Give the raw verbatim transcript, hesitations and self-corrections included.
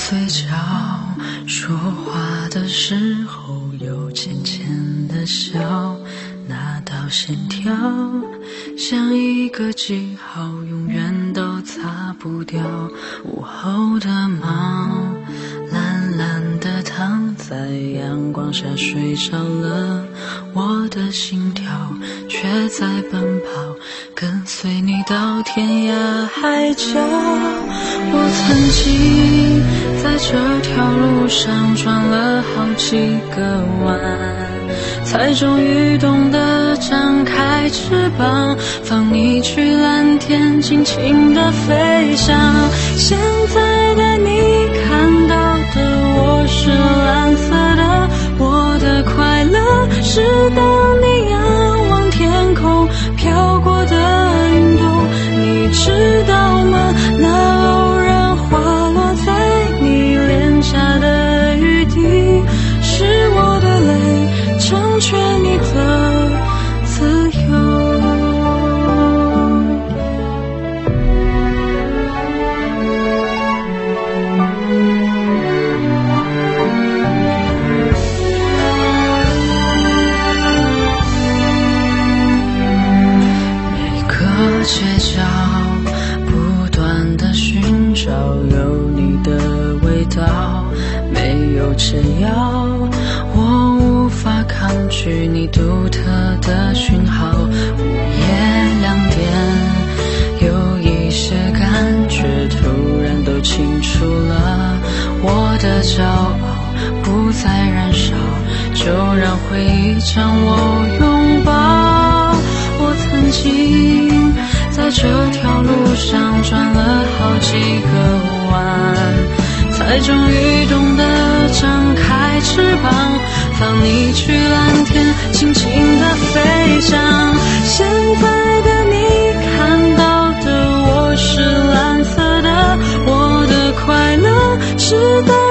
嘴角，说话的时候有浅浅的笑，那道线条像一个记号，永远都擦不掉。午后的猫懒懒地躺在阳光下睡着了，我的心跳却在奔跑，跟随你到天涯海角。我曾经在这条路上转了好几个弯，才终于懂得张开翅膀，放你去蓝天尽情地飞翔。现在的你看到的我是蓝色的，我的快乐是当你仰望天空飘过的云朵。你知道吗？那偶然滑落在你脸颊的雨滴，是我的泪成全你的自由。每个街角不断地寻找有你的味道，没有解药，我无法抗拒你独特的讯号。午夜两点，有一些感觉突然都清楚了，我的骄傲不再燃烧，就让回忆将我拥抱。我曾经在这条路上转了好几个弯，才终于懂得张开翅膀，放你去蓝天尽情地飞翔。现在的你看到的我是蓝色的，我的快乐是的